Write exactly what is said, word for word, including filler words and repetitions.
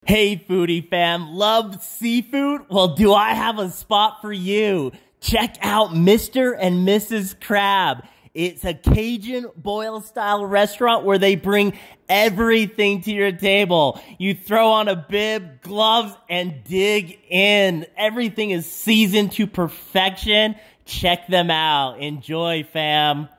Hey foodie fam, love seafood? Well, do I have a spot for you? Check out Mister and Missus Crab. It's a Cajun boil style restaurant where they bring everything to your table. You throw on a bib, gloves, and dig in. Everything is seasoned to perfection. Check them out. Enjoy, fam.